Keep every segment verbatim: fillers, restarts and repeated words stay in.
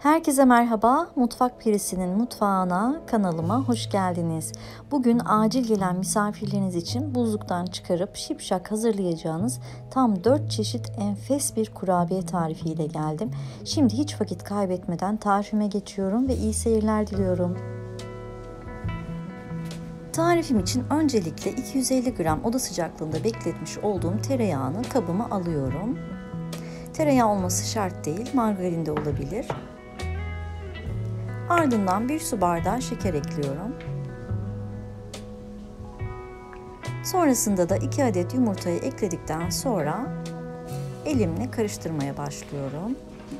Herkese merhaba, Mutfak Perisi'nin mutfağına, kanalıma hoş geldiniz. Bugün acil gelen misafirleriniz için buzluktan çıkarıp şipşak hazırlayacağınız tam dört çeşit enfes bir kurabiye tarifiyle geldim. Şimdi hiç vakit kaybetmeden tarifime geçiyorum ve iyi seyirler diliyorum. Tarifim için öncelikle iki yüz elli gram oda sıcaklığında bekletmiş olduğum tereyağını kabıma alıyorum. Tereyağı olması şart değil, margarin de olabilir. Ardından bir su bardağı şeker ekliyorum. Sonrasında da iki adet yumurtayı ekledikten sonra elimle karıştırmaya başlıyorum.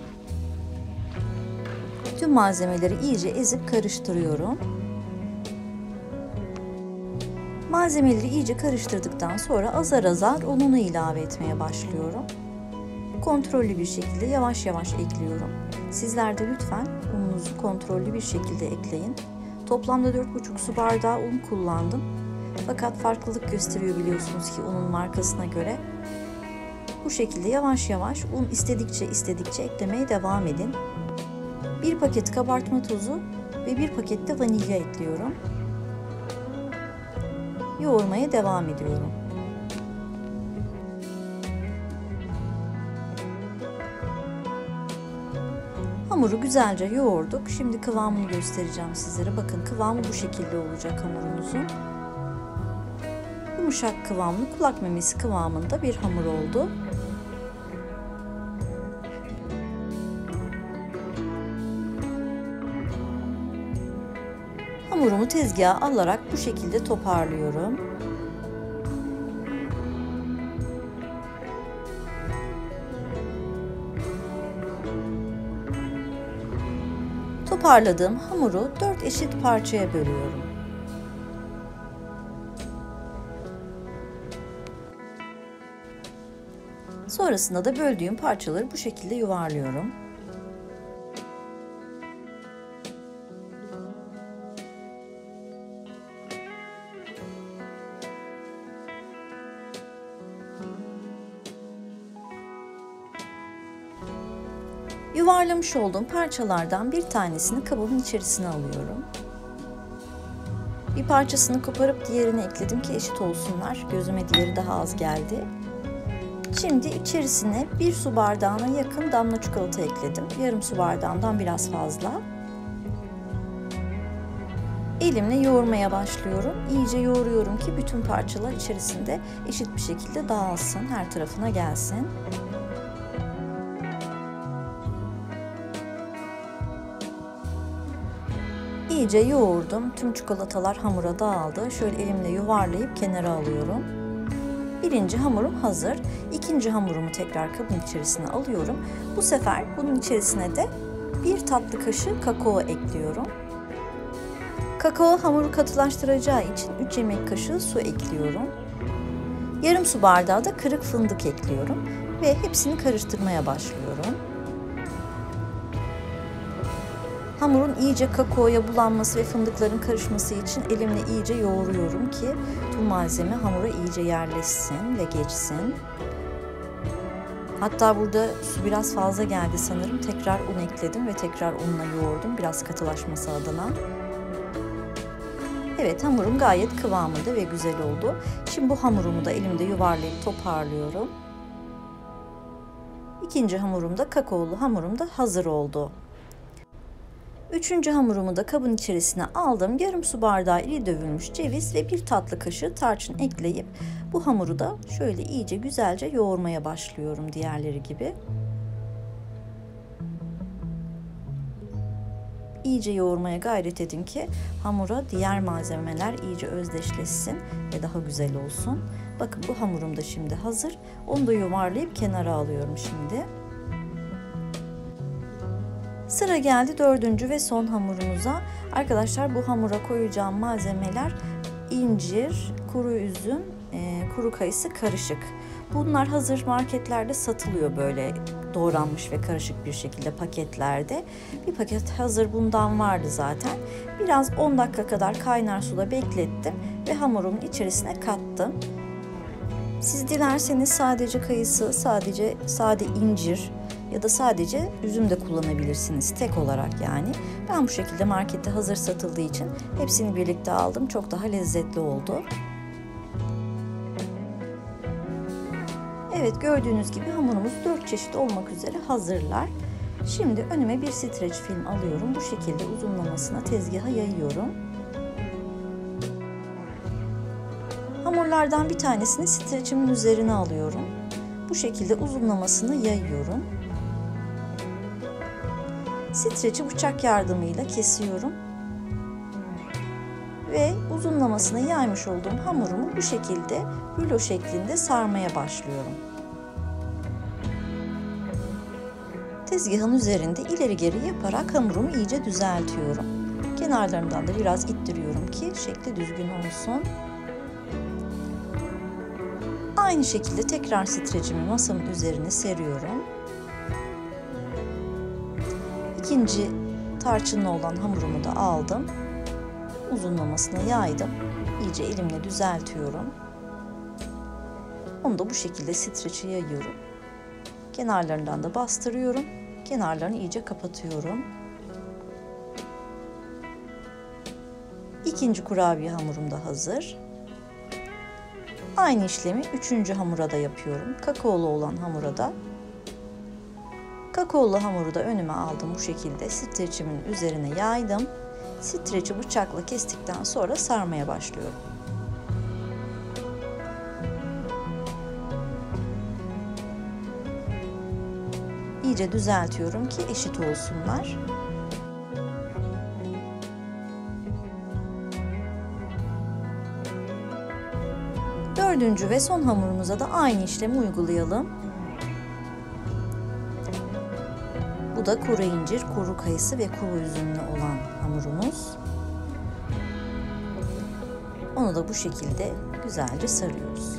Tüm malzemeleri iyice ezip karıştırıyorum. Malzemeleri iyice karıştırdıktan sonra azar azar ununu ilave etmeye başlıyorum. Kontrollü bir şekilde yavaş yavaş ekliyorum. Sizler de lütfen ununuzu kontrollü bir şekilde ekleyin. Toplamda dört buçuk su bardağı un kullandım. Fakat farklılık gösteriyor biliyorsunuz ki unun markasına göre. Bu şekilde yavaş yavaş un istedikçe istedikçe eklemeye devam edin. Bir paket kabartma tozu ve bir paket de vanilya ekliyorum. Yoğurmaya devam ediyorum. Hamuru güzelce yoğurduk. Şimdi kıvamını göstereceğim sizlere. Bakın kıvamı bu şekilde olacak hamurumuzun. Yumuşak kıvamlı, kulak memesi kıvamında bir hamur oldu. Hamurumu tezgaha alarak bu şekilde toparlıyorum. Toparladığım hamuru dört eşit parçaya bölüyorum. Sonrasında da böldüğüm parçaları bu şekilde yuvarlıyorum. Yuvarlamış olduğum parçalardan bir tanesini kabımın içerisine alıyorum. Bir parçasını koparıp diğerini ekledim ki eşit olsunlar. Gözüme diğeri daha az geldi. Şimdi içerisine bir su bardağına yakın damla çikolata ekledim. Yarım su bardağından biraz fazla. Elimle yoğurmaya başlıyorum. İyice yoğuruyorum ki bütün parçalar içerisinde eşit bir şekilde dağılsın, her tarafına gelsin. İyice yoğurdum. Tüm çikolatalar hamura dağıldı. Şöyle elimle yuvarlayıp kenara alıyorum. Birinci hamurum hazır. İkinci hamurumu tekrar kabın içerisine alıyorum. Bu sefer bunun içerisine de bir tatlı kaşığı kakao ekliyorum. Kakao hamuru katılaştıracağı için üç yemek kaşığı su ekliyorum. Yarım su bardağı da kırık fındık ekliyorum ve hepsini karıştırmaya başlıyorum. Hamurun iyice kakaoya bulanması ve fındıkların karışması için elimle iyice yoğuruyorum ki tüm malzeme hamura iyice yerleşsin ve geçsin. Hatta burada su biraz fazla geldi sanırım. Tekrar un ekledim ve tekrar unla yoğurdum biraz katılaşması adına. Evet, hamurum gayet kıvamında ve güzel oldu. Şimdi bu hamurumu da elimde yuvarlayıp toparlıyorum. İkinci hamurum da kakaolu hamurum da hazır oldu. Üçüncü hamurumu da kabın içerisine aldım. Yarım su bardağı iri dövülmüş ceviz ve bir tatlı kaşığı tarçın ekleyip bu hamuru da şöyle iyice güzelce yoğurmaya başlıyorum diğerleri gibi. İyice yoğurmaya gayret edin ki hamura diğer malzemeler iyice özdeşleşsin ve daha güzel olsun. Bakın bu hamurum da şimdi hazır. Onu da yuvarlayıp kenara alıyorum şimdi. Sıra geldi dördüncü ve son hamurumuza. Arkadaşlar bu hamura koyacağım malzemeler incir, kuru üzüm, e, kuru kayısı karışık. Bunlar hazır marketlerde satılıyor böyle doğranmış ve karışık bir şekilde paketlerde. Bir paket hazır bundan vardı zaten. Biraz on dakika kadar kaynar suda beklettim ve hamurumun içerisine kattım. Siz dilerseniz sadece kayısı, sadece sade incir ya da sadece üzüm de kullanabilirsiniz tek olarak yani. Ben bu şekilde markette hazır satıldığı için hepsini birlikte aldım. Çok daha lezzetli oldu. Evet, gördüğünüz gibi hamurumuz dört çeşit olmak üzere hazırlar. Şimdi önüme bir streç film alıyorum. Bu şekilde uzunlamasına tezgaha yayıyorum. Hamurlardan bir tanesini streçimin üzerine alıyorum. Bu şekilde uzunlamasını yayıyorum. Streçi bıçak yardımıyla kesiyorum. Ve uzunlamasına yaymış olduğum hamurumu bu şekilde rulo şeklinde sarmaya başlıyorum. Tezgahın üzerinde ileri geri yaparak hamurumu iyice düzeltiyorum. Kenarlarından da biraz ittiriyorum ki şekli düzgün olsun. Aynı şekilde tekrar streçimi masamın üzerine seriyorum. İkinci tarçınlı olan hamurumu da aldım. Uzunlamasına yaydım. İyice elimle düzeltiyorum. Onu da bu şekilde streçe yayıyorum. Kenarlarından da bastırıyorum. Kenarlarını iyice kapatıyorum. İkinci kurabiye hamurum da hazır. Aynı işlemi üçüncü hamura da yapıyorum. Kakaolu olan hamura da. Kakaolu hamuru da önüme aldım bu şekilde. Streçimin üzerine yaydım. Streçi bıçakla kestikten sonra sarmaya başlıyorum. İyice düzeltiyorum ki eşit olsunlar. Dördüncü ve son hamurumuza da aynı işlemi uygulayalım. Bu da kuru incir, kuru kayısı ve kuru üzümlü olan hamurumuz. Onu da bu şekilde güzelce sarıyoruz.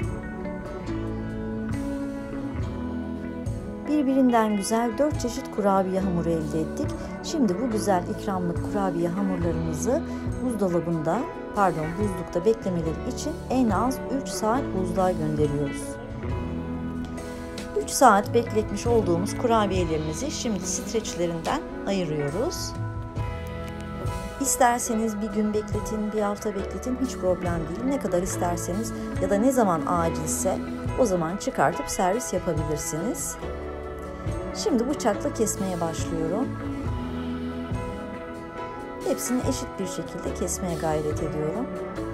Birbirinden güzel dört çeşit kurabiye hamuru elde ettik. Şimdi bu güzel ikramlık kurabiye hamurlarımızı buzdolabında, pardon buzlukta beklemeleri için en az üç saat buzluğa gönderiyoruz. üç saat bekletmiş olduğumuz kurabiyelerimizi şimdi streçlerinden ayırıyoruz. İsterseniz bir gün bekletin, bir hafta bekletin, hiç problem değil. Ne kadar isterseniz ya da ne zaman acilse o zaman çıkartıp servis yapabilirsiniz. Şimdi bıçakla kesmeye başlıyorum. Hepsini eşit bir şekilde kesmeye gayret ediyorum.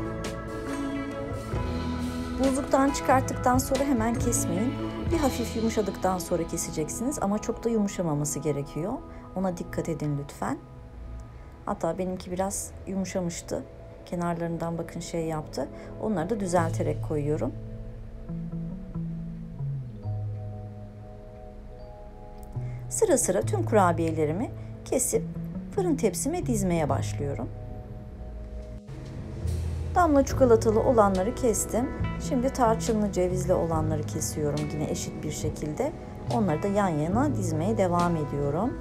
Buzluktan çıkarttıktan sonra hemen kesmeyin. Bir hafif yumuşadıktan sonra keseceksiniz ama çok da yumuşamaması gerekiyor. Ona dikkat edin lütfen. Hatta benimki biraz yumuşamıştı. Kenarlarından bakın şey yaptı. Onları da düzelterek koyuyorum. Sıra sıra tüm kurabiyelerimi kesip fırın tepsime dizmeye başlıyorum. Damla çikolatalı olanları kestim. Şimdi tarçınlı cevizli olanları kesiyorum yine eşit bir şekilde. Onları da yan yana dizmeye devam ediyorum.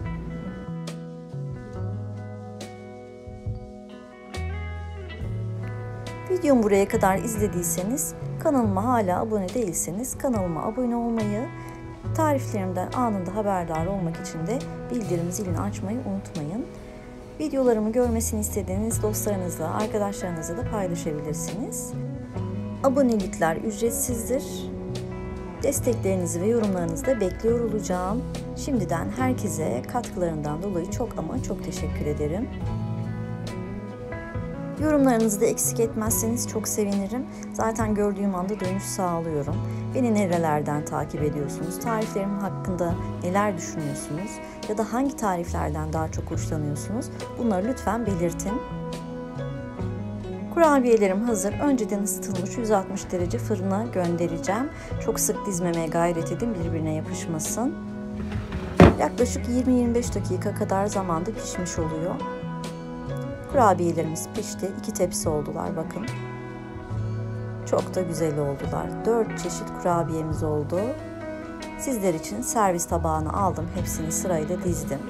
Videomu buraya kadar izlediyseniz, kanalıma hala abone değilseniz kanalıma abone olmayı, tariflerimden anında haberdar olmak için de bildirim zilini açmayı unutmayın. Videolarımı görmesini istediğiniz dostlarınızla, arkadaşlarınızla da paylaşabilirsiniz. Abonelikler ücretsizdir. Desteklerinizi ve yorumlarınızı da bekliyor olacağım. Şimdiden herkese katkılarından dolayı çok ama çok teşekkür ederim. Yorumlarınızı da eksik etmezseniz çok sevinirim. Zaten gördüğüm anda dönüş sağlıyorum. Beni nerelerden takip ediyorsunuz? Tariflerim hakkında neler düşünüyorsunuz? Ya da hangi tariflerden daha çok hoşlanıyorsunuz? Bunları lütfen belirtin. Kurabiyelerim hazır. Önceden ısıtılmış yüz altmış derece fırına göndereceğim. Çok sık dizmemeye gayret edin, birbirine yapışmasın. Yaklaşık yirmi yirmi beş dakika kadar zamanda pişmiş oluyor. Kurabiyelerimiz pişti. İki tepsi oldular bakın. Çok da güzel oldular. Dört çeşit kurabiyemiz oldu. Sizler için servis tabağına aldım. Hepsini sırayla dizdim.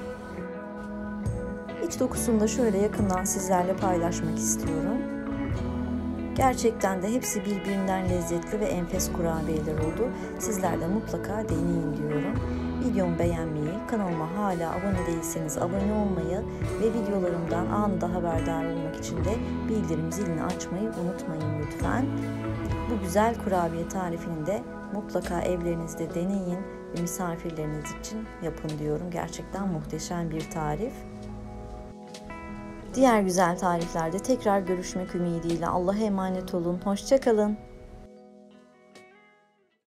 İç dokusunu da şöyle yakından sizlerle paylaşmak istiyorum. Gerçekten de hepsi birbirinden lezzetli ve enfes kurabiyeler oldu. Sizler de mutlaka deneyin diyorum. Videomu beğenmeyi, kanalıma hala abone değilseniz abone olmayı ve videolarımdan anında haberdar olmak için de bildirim zilini açmayı unutmayın lütfen. Bu güzel kurabiye tarifini de mutlaka evlerinizde deneyin ve misafirleriniz için yapın diyorum. Gerçekten muhteşem bir tarif. Diğer güzel tariflerde tekrar görüşmek ümidiyle. Allah'a emanet olun. Hoşça kalın.